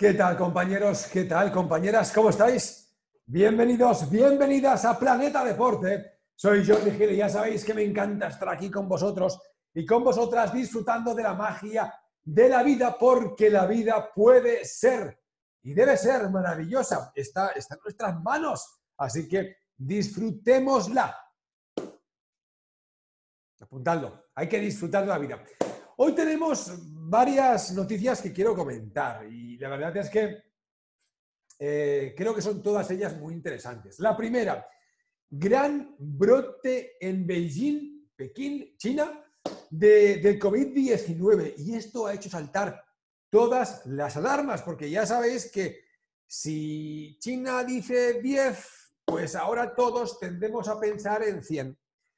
¿Qué tal, compañeros? ¿Qué tal, compañeras? ¿Cómo estáis? Bienvenidos, bienvenidas a Planeta Deporte. Soy Jordi Gil y ya sabéis que me encanta estar aquí con vosotros y con vosotras disfrutando de la magia de la vida, porque la vida puede ser y debe ser maravillosa. Está en nuestras manos, así que disfrutémosla. Apuntadlo, hay que disfrutar de la vida. Hoy tenemos varias noticias que quiero comentar y la verdad es que creo que son todas ellas muy interesantes. La primera, gran brote en Beijing, Pekín, China, del COVID-19. Y esto ha hecho saltar todas las alarmas, porque ya sabéis que si China dice 10, pues ahora todos tendemos a pensar en 100.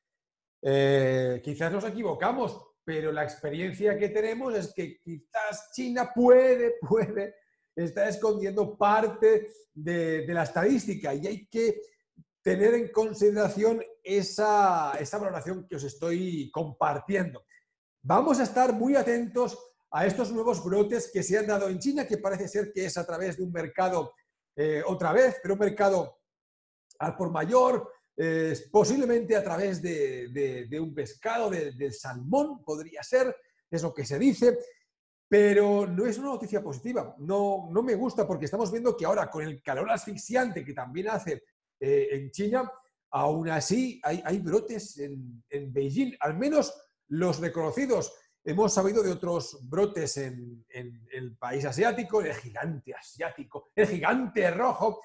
Quizás nos equivocamos, pero la experiencia que tenemos es que quizás China puede estar escondiendo parte de la estadística y hay que tener en consideración esa valoración que os estoy compartiendo. Vamos a estar muy atentos a estos nuevos brotes que se han dado en China, que parece ser que es a través de un mercado, otra vez, pero un mercado al por mayor, posiblemente a través de un pescado, del salmón, podría ser, es lo que se dice, pero no es una noticia positiva. No me gusta porque estamos viendo que ahora, con el calor asfixiante que también hace en China, aún así hay brotes en Beijing, al menos los reconocidos. Hemos sabido de otros brotes en el país asiático, el gigante asiático, el gigante rojo,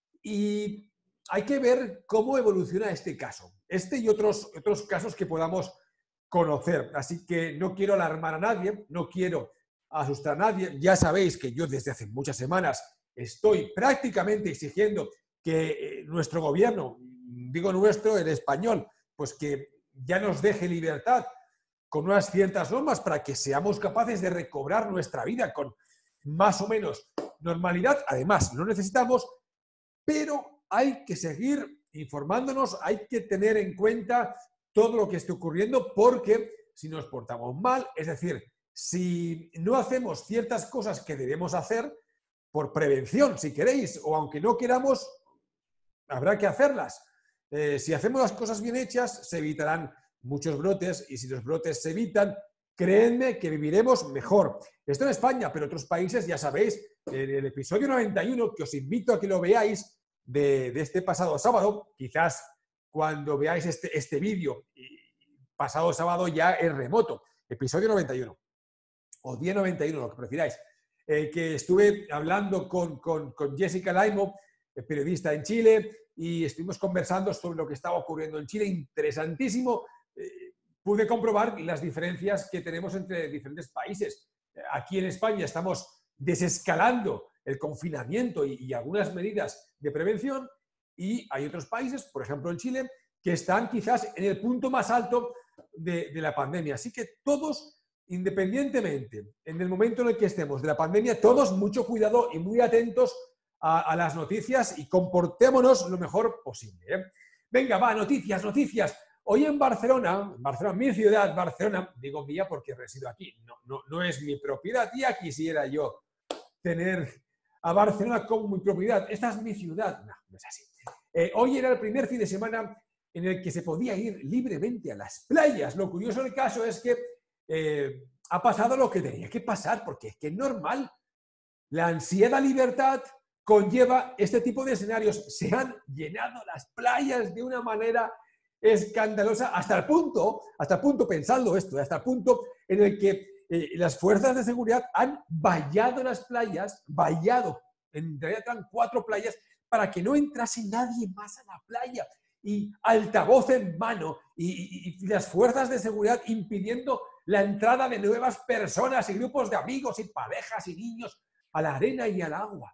y hay que ver cómo evoluciona este caso, este y otros casos que podamos conocer. Así que no quiero alarmar a nadie, no quiero asustar a nadie. Ya sabéis que yo desde hace muchas semanas estoy prácticamente exigiendo que nuestro gobierno, digo nuestro, el español, pues que ya nos deje libertad con unas ciertas normas para que seamos capaces de recobrar nuestra vida con más o menos normalidad. Además, lo necesitamos, pero hay que seguir informándonos, hay que tener en cuenta todo lo que esté ocurriendo, porque si nos portamos mal, es decir, si no hacemos ciertas cosas que debemos hacer por prevención, si queréis, o aunque no queramos, habrá que hacerlas. Si hacemos las cosas bien hechas, se evitarán muchos brotes, y si los brotes se evitan, créanme que viviremos mejor. Esto en España, pero en otros países, ya sabéis, en el episodio 91, que os invito a que lo veáis, de este pasado sábado, quizás cuando veáis este vídeo, pasado sábado ya es remoto, episodio 91, o día 91, lo que prefiráis, que estuve hablando con Jessica Laimo, periodista en Chile, y estuvimos conversando sobre lo que estaba ocurriendo en Chile, interesantísimo. Pude comprobar las diferencias que tenemos entre diferentes países. Aquí en España estamos desescalando el confinamiento y algunas medidas de prevención, y hay otros países, por ejemplo en Chile, que están quizás en el punto más alto de la pandemia. Así que todos, independientemente, en el momento en el que estemos de la pandemia, todos mucho cuidado y muy atentos a las noticias y comportémonos lo mejor posible, ¿eh? Venga, va, noticias. Hoy en Barcelona, mi ciudad, Barcelona, digo mía porque resido aquí, no es mi propiedad, ya quisiera yo tener a Barcelona como mi propiedad. Esta es mi ciudad. No es así. Hoy era el primer fin de semana en el que se podía ir libremente a las playas. Lo curioso del caso es que ha pasado lo que tenía que pasar, porque es que es normal. La ansiedad a libertad conlleva este tipo de escenarios. Se han llenado las playas de una manera escandalosa, hasta el punto, pensando esto, hasta el punto en el que las fuerzas de seguridad han vallado las playas, en realidad eran 4 playas, para que no entrase nadie más a la playa, y altavoz en mano, y las fuerzas de seguridad impidiendo la entrada de nuevas personas y grupos de amigos y parejas y niños a la arena y al agua.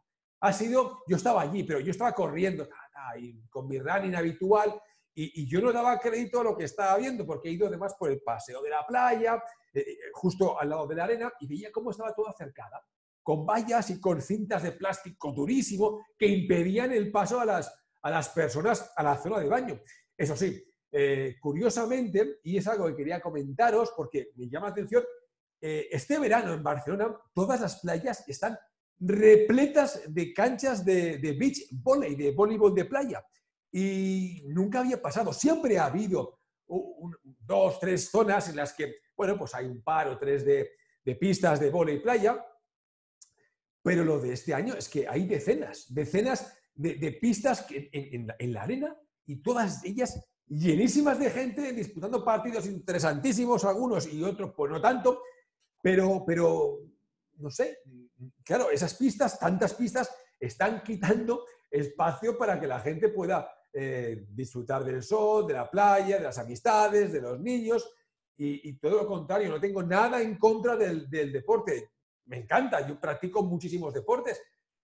Yo estaba allí, pero yo estaba corriendo con mi running habitual, y yo no daba crédito a lo que estaba viendo, porque he ido además por el paseo de la playa, justo al lado de la arena, y veía cómo estaba toda cercada, con vallas y con cintas de plástico durísimo que impedían el paso a las personas a la zona de baño. Eso sí, curiosamente, y es algo que quería comentaros porque me llama la atención, este verano en Barcelona todas las playas están repletas de canchas de beach volley, de voleibol de playa. Y nunca había pasado. Siempre ha habido dos, tres zonas en las que, bueno, pues hay un par o tres de pistas de vóley playa, pero lo de este año es que hay decenas de pistas en la arena y todas ellas llenísimas de gente disputando partidos interesantísimos, algunos y otros pues no tanto, pero no sé, claro, esas pistas, tantas pistas, están quitando espacio para que la gente pueda disfrutar del sol, de la playa, de las amistades, de los niños y todo lo contrario, no tengo nada en contra del deporte. Me encanta, yo practico muchísimos deportes,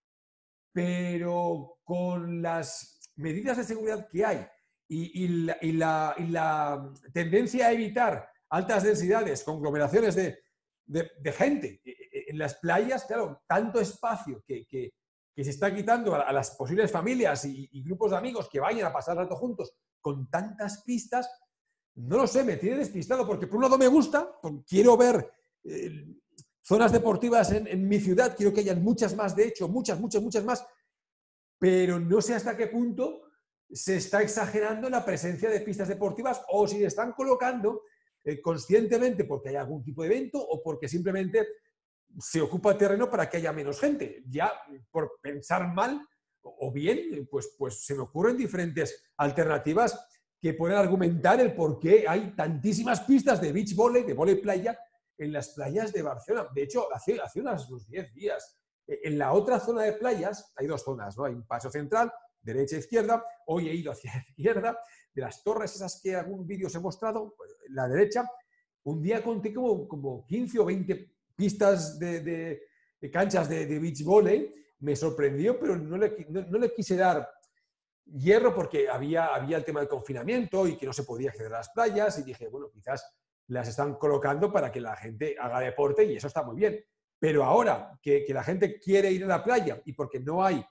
pero con las medidas de seguridad que hay y la tendencia a evitar altas densidades, conglomeraciones de gente en las playas, claro, tanto espacio que se está quitando a las posibles familias y grupos de amigos que vayan a pasar rato juntos con tantas pistas, no lo sé, me tiene despistado, porque por un lado me gusta, quiero ver zonas deportivas en mi ciudad, quiero que hayan muchas más, de hecho, muchas más, pero no sé hasta qué punto se está exagerando la presencia de pistas deportivas o si se están colocando conscientemente porque hay algún tipo de evento o porque simplemente se ocupa terreno para que haya menos gente. Ya por pensar mal o bien, pues se me ocurren diferentes alternativas que pueden argumentar el por qué hay tantísimas pistas de beach volley, de volley playa, en las playas de Barcelona. De hecho, hace unos 10 días, en la otra zona de playas, hay dos zonas, ¿no? Hay un paso central, derecha e izquierda. Hoy he ido hacia la izquierda, de las torres esas que algún vídeo os he mostrado, la derecha. Un día conté como 15 o 20 pistas de canchas de beach volley. Me sorprendió, pero no le quise dar hierro porque había el tema del confinamiento y que no se podía acceder a las playas y dije, bueno, quizás las están colocando para que la gente haga deporte y eso está muy bien. Pero ahora que la gente quiere ir a la playa y porque no hay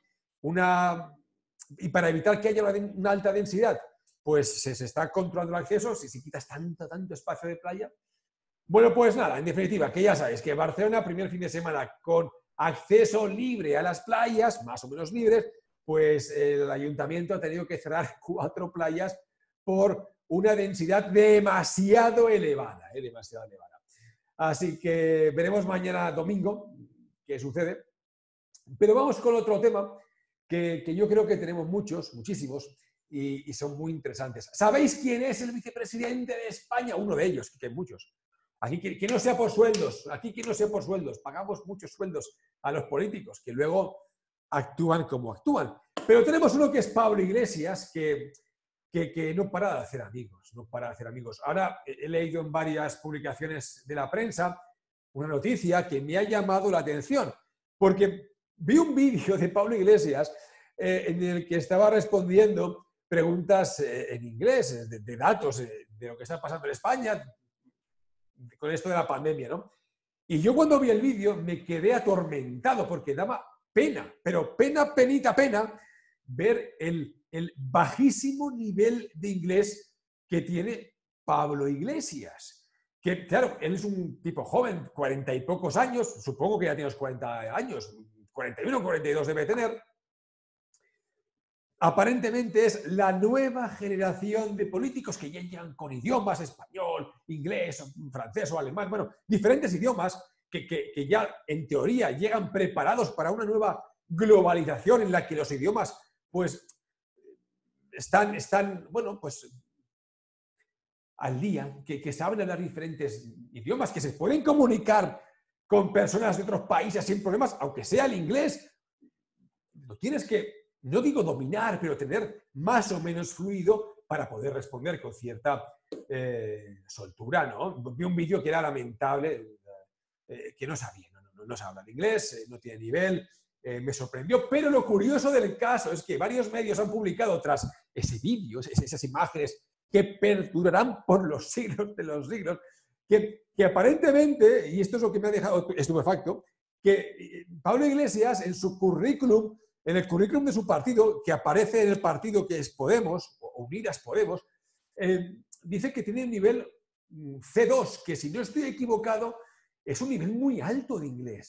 y para evitar que haya una alta densidad, pues se está controlando el acceso, si quitas tanto espacio de playa. Bueno, pues nada, en definitiva, que ya sabéis que Barcelona, primer fin de semana con acceso libre a las playas, más o menos libres, pues el ayuntamiento ha tenido que cerrar 4 playas por una densidad demasiado elevada, demasiado elevada. Así que veremos mañana domingo qué sucede. Pero vamos con otro tema que yo creo que tenemos muchísimos, y son muy interesantes. ¿Sabéis quién es el vicepresidente de España? Uno de ellos, que hay muchos. Aquí que no sea por sueldos, pagamos muchos sueldos a los políticos que luego actúan como actúan. Pero tenemos uno que es Pablo Iglesias, que no para de hacer amigos, Ahora he leído en varias publicaciones de la prensa una noticia que me ha llamado la atención, porque vi un vídeo de Pablo Iglesias en el que estaba respondiendo preguntas en inglés, de datos, de lo que está pasando en España, con esto de la pandemia, ¿no? Y yo cuando vi el vídeo me quedé atormentado porque daba pena, pero pena, ver el bajísimo nivel de inglés que tiene Pablo Iglesias. Que, claro, él es un tipo joven, 40 y pocos años, supongo que ya tiene los 40 años, 41, 42 debe tener. Aparentemente es la nueva generación de políticos que ya llegan con idiomas, español, inglés, francés o alemán, bueno, diferentes idiomas que ya en teoría llegan preparados para una nueva globalización en la que los idiomas pues están bueno, pues al día, que saben hablar diferentes idiomas, que se pueden comunicar con personas de otros países sin problemas, aunque sea el inglés. Lo tienes que, no digo dominar, pero tener más o menos fluido para poder responder con cierta soltura, ¿no? Vi un vídeo que era lamentable, que no sabía, no sabe hablar inglés, no tiene nivel, me sorprendió. Pero lo curioso del caso es que varios medios han publicado tras ese vídeo, esas imágenes que perdurarán por los siglos de los siglos, que aparentemente, y esto es lo que me ha dejado estupefacto, que Pablo Iglesias en su currículum, en el currículum de su partido, que aparece en el partido que es Podemos, o Unidas Podemos, dice que tiene un nivel C2, que si no estoy equivocado, es un nivel muy alto de inglés.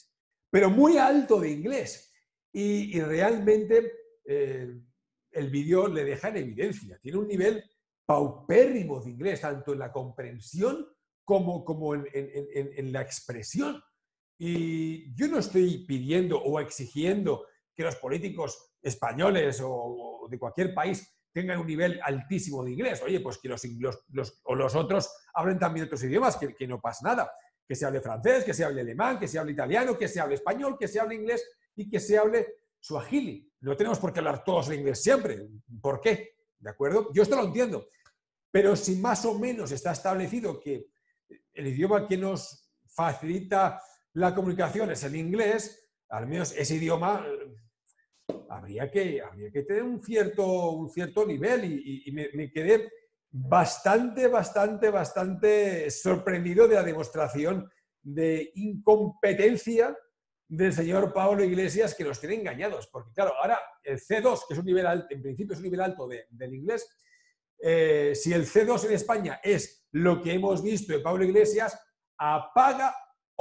pero muy alto de inglés. Y realmente el vídeo le deja en evidencia. Tiene un nivel paupérrimo de inglés, tanto en la comprensión como en la expresión. Y yo no estoy pidiendo o exigiendo que los políticos españoles o de cualquier país tengan un nivel altísimo de inglés. Oye, pues que los otros hablen también otros idiomas, que no pasa nada. Que se hable francés, que se hable alemán, que se hable italiano, que se hable español, que se hable inglés y que se hable suajili. No tenemos por qué hablar todos el inglés siempre. ¿Por qué? ¿De acuerdo? Yo esto lo entiendo. Pero si más o menos está establecido que el idioma que nos facilita la comunicación es el inglés, al menos ese idioma habría que tener un cierto nivel y me quedé bastante sorprendido de la demostración de incompetencia del señor Pablo Iglesias, que nos tiene engañados. Porque claro, ahora el C2, que es un nivel alto, en principio es un nivel alto del inglés, si el C2 en España es lo que hemos visto de Pablo Iglesias, apaga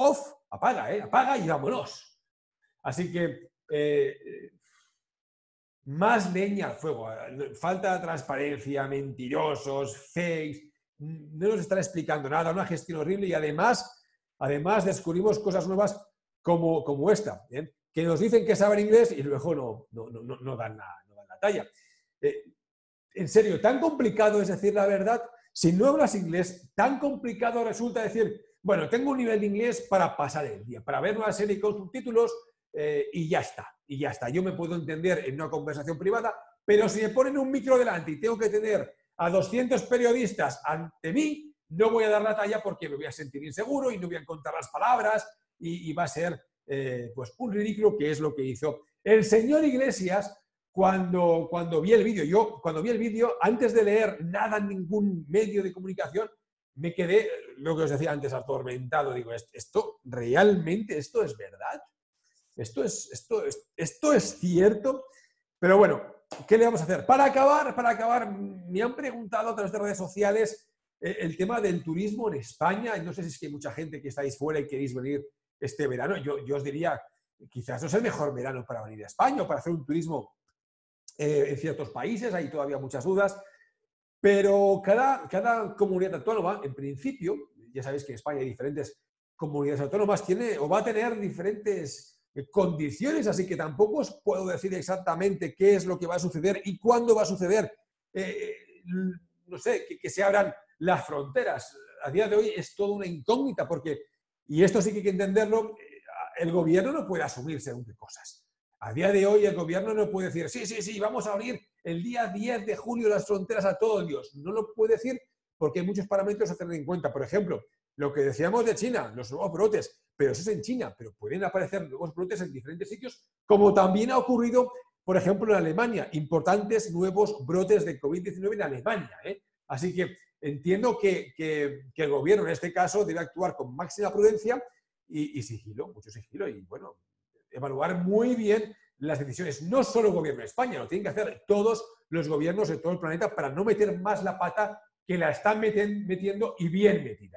y vámonos. Así que más leña al fuego, falta de transparencia, mentirosos, fakes, no nos están explicando nada, una gestión horrible y además descubrimos cosas nuevas como esta, que nos dicen que saben inglés y luego no dan la talla. En serio, tan complicado es decir la verdad. Si no hablas inglés, tan complicado resulta decir, bueno, tengo un nivel de inglés para pasar el día, para ver una serie con subtítulos y ya está. Yo me puedo entender en una conversación privada, pero si me ponen un micro delante y tengo que tener a 200 periodistas ante mí, no voy a dar la talla porque me voy a sentir inseguro y no voy a encontrar las palabras y va a ser pues un ridículo, que es lo que hizo el señor Iglesias cuando vi el vídeo. Yo, cuando vi el vídeo, antes de leer nada en ningún medio de comunicación, me quedé, lo que os decía antes, atormentado. Digo, ¿realmente esto es verdad? ¿Esto es cierto? Pero bueno, ¿qué le vamos a hacer? Para acabar, me han preguntado a través de redes sociales el tema del turismo en España. Y no sé si es que hay mucha gente que estáis fuera y queréis venir este verano. Yo os diría, quizás no es el mejor verano para venir a España o para hacer un turismo en ciertos países. Hay todavía muchas dudas. Pero cada comunidad autónoma, en principio, ya sabéis que en España hay diferentes comunidades autónomas, tiene o va a tener diferentes condiciones, así que tampoco os puedo decir exactamente qué es lo que va a suceder y cuándo va a suceder. No sé, que se abran las fronteras. A día de hoy es toda una incógnita porque, y esto sí que hay que entenderlo, el gobierno no puede asumir según qué cosas. A día de hoy el gobierno no puede decir, sí, vamos a abrir el día 10 de julio las fronteras a todo Dios. No lo puede decir porque hay muchos parámetros a tener en cuenta. Por ejemplo, lo que decíamos de China, los nuevos brotes, pero eso es en China, pero pueden aparecer nuevos brotes en diferentes sitios, como también ha ocurrido, por ejemplo, en Alemania, importantes nuevos brotes de COVID-19 en Alemania. Así que entiendo que el gobierno en este caso debe actuar con máxima prudencia y sigilo, mucho sigilo, y bueno, evaluar muy bien las decisiones. No solo el gobierno de España, lo tienen que hacer todos los gobiernos de todo el planeta para no meter más la pata que la están metiendo y bien metida.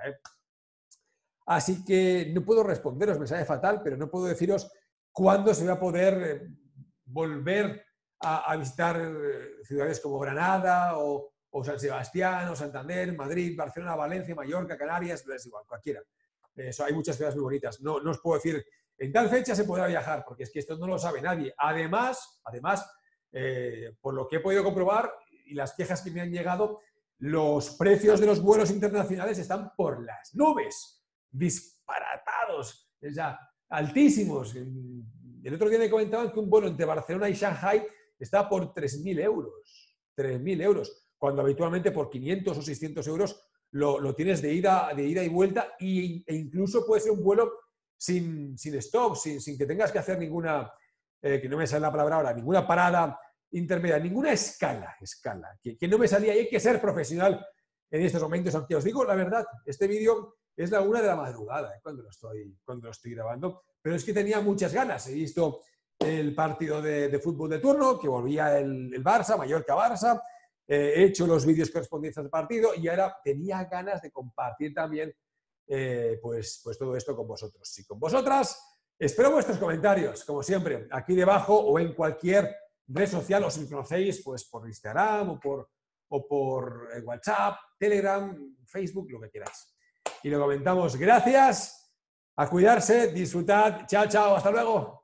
Así que no puedo responderos, me sale fatal, pero no puedo deciros cuándo se va a poder volver a visitar ciudades como Granada o San Sebastián, o Santander, Madrid, Barcelona, Valencia, Mallorca, Canarias, es igual, cualquiera. Hay muchas ciudades muy bonitas. No os puedo decir en tal fecha se podrá viajar, porque es que esto no lo sabe nadie. Además, por lo que he podido comprobar y las quejas que me han llegado, los precios de los vuelos internacionales están por las nubes, disparatados, ya, altísimos. El otro día me comentaban que un vuelo entre Barcelona y Shanghai está por 3.000 euros. 3.000 euros, cuando habitualmente por 500 o 600 euros lo tienes de ida y vuelta, e incluso puede ser un vuelo sin stop, sin que tengas que hacer ninguna, que no me sale la palabra ahora, ninguna parada intermedia, ninguna escala, que no me salía. Y hay que ser profesional en estos momentos, aunque os digo la verdad, este vídeo es la 1 de la madrugada cuando lo estoy grabando, pero es que tenía muchas ganas. He visto el partido de fútbol de turno, que volvía el Barça, Mallorca-Barça, he hecho los vídeos correspondientes al partido y ahora tenía ganas de compartir también pues todo esto con vosotros y con vosotras. Espero vuestros comentarios, como siempre, aquí debajo o en cualquier red social, o si me conocéis, pues por Instagram o por WhatsApp, Telegram, Facebook, lo que queráis. Y lo comentamos. Gracias, a cuidarse, disfrutad. Chao, chao, hasta luego.